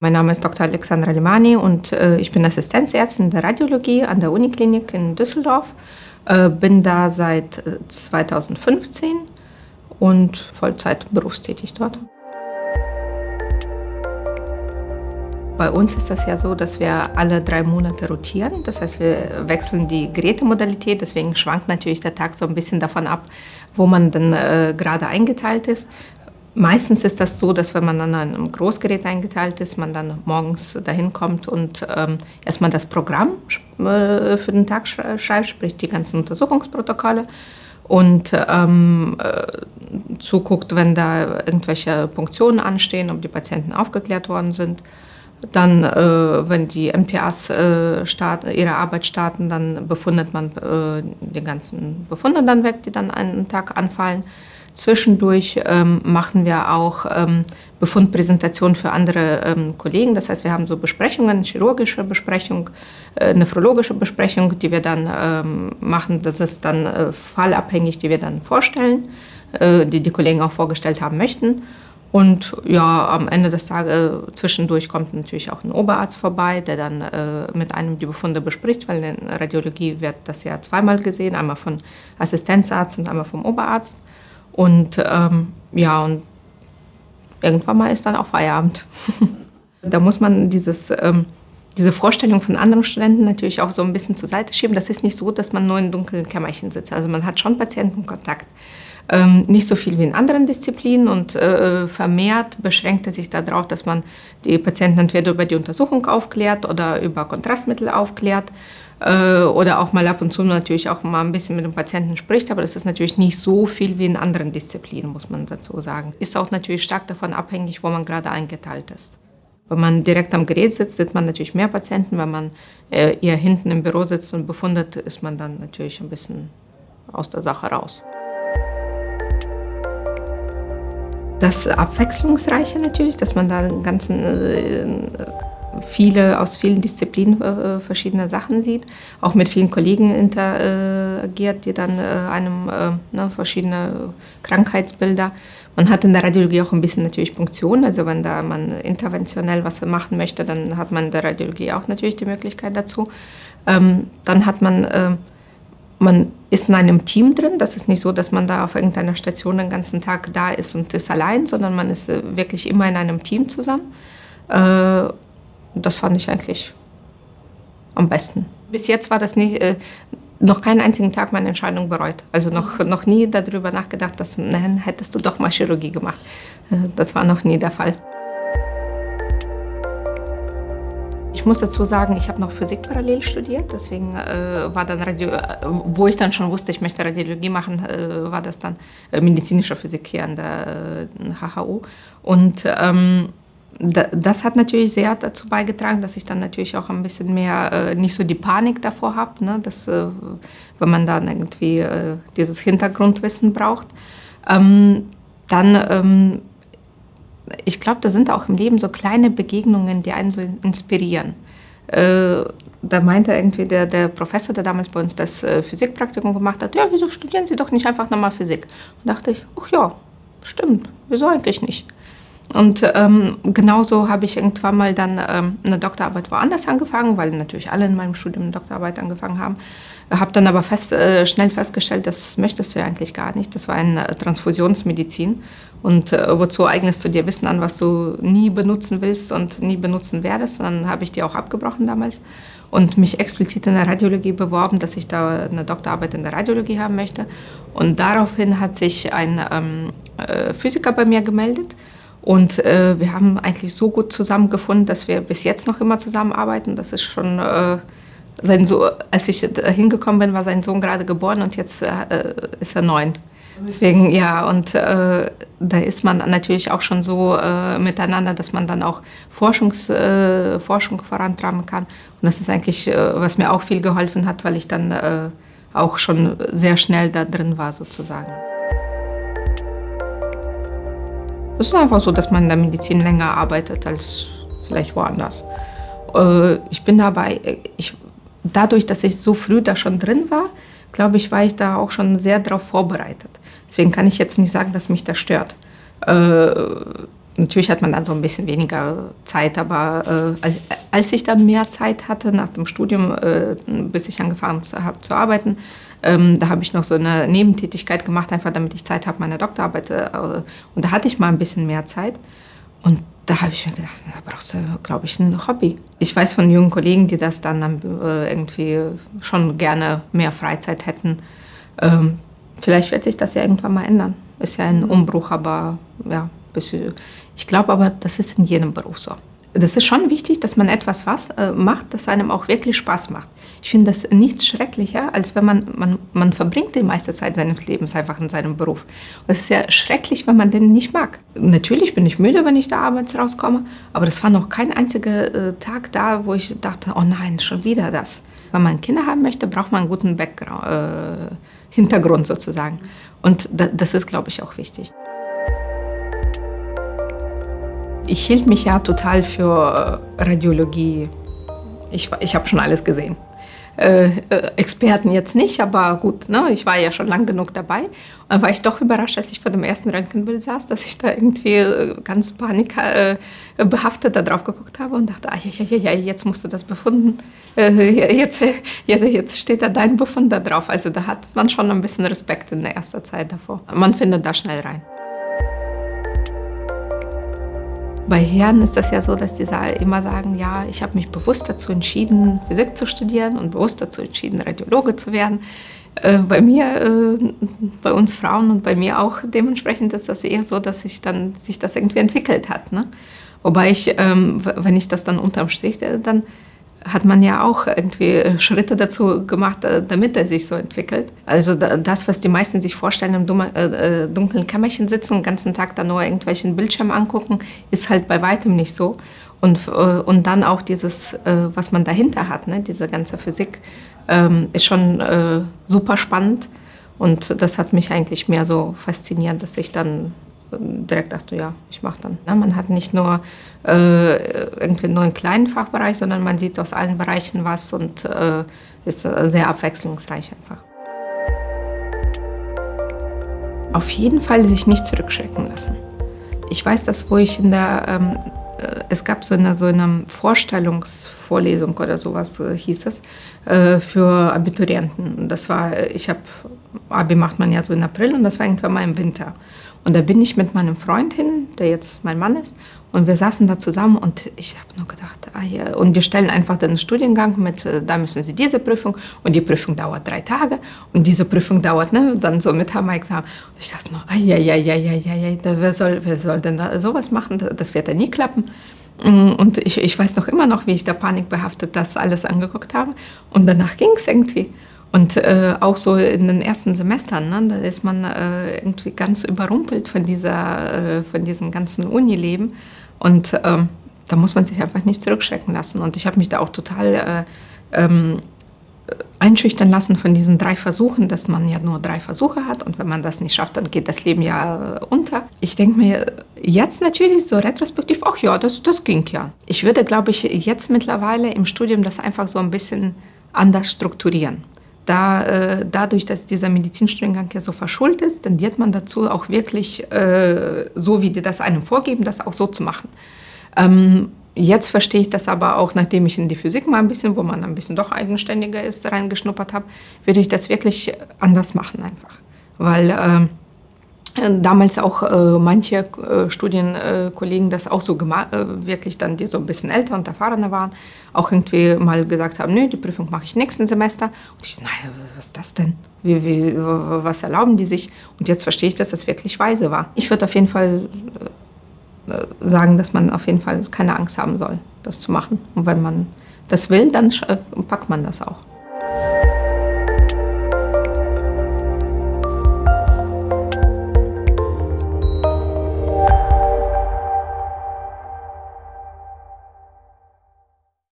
Mein Name ist Dr. Alexandra Limani und ich bin Assistenzärztin der Radiologie an der Uniklinik in Düsseldorf. Bin da seit 2015 und Vollzeit berufstätig dort. Bei uns ist das ja so, dass wir alle 3 Monate rotieren. Das heißt, wir wechseln die Gerätemodalität. Deswegen schwankt natürlich der Tag so ein bisschen davon ab, wo man dann gerade eingeteilt ist. Meistens ist das so, dass wenn man an einem Großgerät eingeteilt ist, man dann morgens dahin kommt und erstmal das Programm für den Tag schreibt, sprich die ganzen Untersuchungsprotokolle und zuguckt, wenn da irgendwelche Punktionen anstehen, ob die Patienten aufgeklärt worden sind. Dann, wenn die MTAs ihre Arbeit starten, dann befundet man die ganzen Befunde dann weg, die dann einen Tag anfallen. Zwischendurch machen wir auch Befundpräsentationen für andere Kollegen. Das heißt, wir haben so Besprechungen, chirurgische Besprechung, nephrologische Besprechung, die wir dann machen. Das ist dann fallabhängig, die wir dann vorstellen, die Kollegen auch vorgestellt haben möchten. Und ja, am Ende des Tages zwischendurch kommt natürlich auch ein Oberarzt vorbei, der dann mit einem die Befunde bespricht, weil in der Radiologie wird das ja zweimal gesehen, einmal von Assistenzarzt und einmal vom Oberarzt. Und ja, und irgendwann mal ist dann auch Feierabend. Da muss man diese Vorstellung von anderen Studenten natürlich auch so ein bisschen zur Seite schieben. Das ist nicht so, dass man nur in dunklen Kämmerchen sitzt. Also man hat schon Patientenkontakt. Nicht so viel wie in anderen Disziplinen und vermehrt beschränkt er sich darauf, dass man die Patienten entweder über die Untersuchung aufklärt oder über Kontrastmittel aufklärt oder auch mal ab und zu natürlich auch mal ein bisschen mit dem Patienten spricht, aber das ist natürlich nicht so viel wie in anderen Disziplinen, muss man dazu sagen. Ist auch natürlich stark davon abhängig, wo man gerade eingeteilt ist. Wenn man direkt am Gerät sitzt, sieht man natürlich mehr Patienten. Wenn man eher hinten im Büro sitzt und befundet, ist man dann natürlich ein bisschen aus der Sache raus. Das Abwechslungsreiche natürlich, dass man da aus vielen Disziplinen verschiedene Sachen sieht, auch mit vielen Kollegen interagiert, die dann einem verschiedene Krankheitsbilder. Man hat in der Radiologie auch ein bisschen natürlich Punktionen, also wenn da man interventionell was machen möchte, dann hat man in der Radiologie auch natürlich die Möglichkeit dazu. Dann hat man ist in einem Team drin. Das ist nicht so, dass man da auf irgendeiner Station den ganzen Tag da ist und ist allein, sondern man ist wirklich immer in einem Team zusammen. Das fand ich eigentlich am besten. Bis jetzt war das noch keinen einzigen Tag meine Entscheidung bereut. Also noch nie darüber nachgedacht, dass nein, hättest du doch mal Chirurgie gemacht. Das war noch nie der Fall. Ich muss dazu sagen, ich habe noch Physik parallel studiert, deswegen war dann wo ich dann schon wusste, ich möchte Radiologie machen, war das dann medizinische Physik hier an der HHU. Und das hat natürlich sehr dazu beigetragen, dass ich dann natürlich auch ein bisschen mehr nicht so die Panik davor habe, ne, dass, wenn man dann irgendwie dieses Hintergrundwissen braucht. Ich glaube, da sind auch im Leben so kleine Begegnungen, die einen so inspirieren. Da meinte irgendwie der Professor, der damals bei uns das Physikpraktikum gemacht hat, ja, wieso studieren Sie doch nicht einfach nochmal Physik? Und dachte ich, ach ja, stimmt, wieso eigentlich nicht? Und genauso habe ich irgendwann mal dann eine Doktorarbeit woanders angefangen, weil natürlich alle in meinem Studium eine Doktorarbeit angefangen haben. Habe dann aber schnell festgestellt, das möchtest du ja eigentlich gar nicht. Das war eine Transfusionsmedizin. Und wozu eignest du dir Wissen an, was du nie benutzen willst und nie benutzen werdest? Und dann habe ich die auch abgebrochen damals und mich explizit in der Radiologie beworben, dass ich da eine Doktorarbeit in der Radiologie haben möchte. Und daraufhin hat sich ein Physiker bei mir gemeldet. Und wir haben eigentlich so gut zusammengefunden, dass wir bis jetzt noch immer zusammenarbeiten. Das ist schon als ich hingekommen bin, war sein Sohn gerade geboren und jetzt ist er 9. Deswegen, ja, und da ist man natürlich auch schon so miteinander, dass man dann auch Forschung vorantreiben kann. Und das ist eigentlich, was mir auch viel geholfen hat, weil ich dann auch schon sehr schnell da drin war, sozusagen. Es ist einfach so, dass man in der Medizin länger arbeitet als vielleicht woanders. Ich bin dabei, dadurch, dass ich so früh da schon drin war, glaube ich, war ich da auch schon sehr darauf vorbereitet. Deswegen kann ich jetzt nicht sagen, dass mich das stört. Natürlich hat man dann so ein bisschen weniger Zeit, aber als ich dann mehr Zeit hatte nach dem Studium, bis ich angefangen habe zu arbeiten, da habe ich noch so eine Nebentätigkeit gemacht, einfach damit ich Zeit habe, meine Doktorarbeit. Und da hatte ich mal ein bisschen mehr Zeit. Und da habe ich mir gedacht, da brauchst du, glaube ich, ein Hobby. Ich weiß von jungen Kollegen, die das dann irgendwie schon gerne mehr Freizeit hätten. Vielleicht wird sich das ja irgendwann mal ändern. Ist ja ein Umbruch, aber ja, ich glaube aber, das ist in jedem Beruf so. Das ist schon wichtig, dass man etwas macht, das einem auch wirklich Spaß macht. Ich finde das nichts schrecklicher, als wenn man verbringt die meiste Zeit seines Lebens einfach in seinem Beruf. Und es ist ja schrecklich, wenn man den nicht mag. Natürlich bin ich müde, wenn ich da abends rauskomme, aber das war noch kein einziger Tag da, wo ich dachte, oh nein, schon wieder das. Wenn man Kinder haben möchte, braucht man einen guten Hintergrund sozusagen. Und das ist, glaube ich, auch wichtig. Ich hielt mich ja total für Radiologie. Ich habe schon alles gesehen. Experten jetzt nicht, aber gut, ne? Ich war ja schon lang genug dabei. Und dann war ich doch überrascht, als ich vor dem ersten Röntgenbild saß, dass ich da irgendwie ganz panikbehaftet da drauf geguckt habe und dachte, ja, jetzt musst du das befunden. Jetzt steht da dein Befund da drauf. Also da hat man schon ein bisschen Respekt in der ersten Zeit davor. Man findet da schnell rein. Bei Herren ist das ja so, dass die immer sagen, ja, ich habe mich bewusst dazu entschieden, Physik zu studieren und bewusst dazu entschieden, Radiologe zu werden. Bei mir, bei uns Frauen und bei mir auch dementsprechend ist das eher so, dass sich das irgendwie entwickelt hat. Ne? Wobei wenn ich das dann unterm Strich, dann hat man ja auch irgendwie Schritte dazu gemacht, damit er sich so entwickelt. Also das, was die meisten sich vorstellen, im dunklen Kämmerchen sitzen und den ganzen Tag dann nur irgendwelchen Bildschirm angucken, ist halt bei weitem nicht so. Und dann auch dieses, was man dahinter hat, ne, diese ganze Physik, ist schon super spannend. Und das hat mich eigentlich mehr so fasziniert, dass ich dann direkt dachte, ja, ich mache dann. Ja, man hat nicht nur irgendwie nur einen kleinen Fachbereich, sondern man sieht aus allen Bereichen was und ist sehr abwechslungsreich einfach. Auf jeden Fall sich nicht zurückschrecken lassen. Ich weiß, dass wo ich es gab so eine Vorstellungsvorlesung oder sowas hieß es, für Abiturienten. Das war, Abi macht man ja so im April und das war irgendwann mal im Winter. Und da bin ich mit meinem Freund hin, der jetzt mein Mann ist, und wir saßen da zusammen und ich habe nur gedacht, ja. Und die stellen einfach den Studiengang mit, da müssen Sie diese Prüfung und die Prüfung dauert 3 Tage und diese Prüfung dauert, ne, dann so mit Hammer-Examen. Und ich dachte nur, wer soll denn da sowas machen, das wird ja nie klappen. Und ich weiß noch immer noch, wie ich da panikbehaftet das alles angeguckt habe und danach ging es irgendwie. Und auch so in den ersten Semestern, ne, da ist man irgendwie ganz überrumpelt von diesem ganzen Unileben. Und da muss man sich einfach nicht zurückschrecken lassen. Und ich habe mich da auch total einschüchtern lassen von diesen 3 Versuchen, dass man ja nur 3 Versuche hat. Und wenn man das nicht schafft, dann geht das Leben ja unter. Ich denke mir jetzt natürlich so retrospektiv, ach ja, das ging ja. Ich würde, glaube ich, jetzt mittlerweile im Studium das einfach so ein bisschen anders strukturieren. Dadurch, dass dieser Medizinstudiengang ja so verschult ist, tendiert man dazu, auch wirklich, so wie die das einem vorgeben, das auch so zu machen. Jetzt verstehe ich das aber auch, nachdem ich in die Physik mal ein bisschen, wo man ein bisschen doch eigenständiger ist, reingeschnuppert habe, würde ich das wirklich anders machen einfach. Weil damals auch manche Studienkollegen das auch so wirklich dann, die so ein bisschen älter und erfahrener waren, auch irgendwie mal gesagt haben, nö, die Prüfung mache ich nächsten Semester. Und ich so, naja, was ist das denn? Was erlauben die sich? Und jetzt verstehe ich, dass das wirklich weise war. Ich würde auf jeden Fall sagen, dass man auf jeden Fall keine Angst haben soll, das zu machen. Und wenn man das will, dann packt man das auch.